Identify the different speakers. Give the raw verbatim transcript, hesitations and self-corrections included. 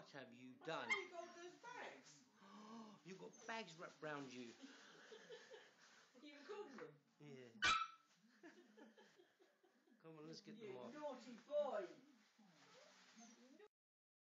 Speaker 1: What have you done?
Speaker 2: You got those bags.
Speaker 1: You've got bags wrapped round you.
Speaker 2: Are you recording them?
Speaker 1: Yeah. Come on, let's get them
Speaker 2: You
Speaker 1: off.
Speaker 2: naughty boy.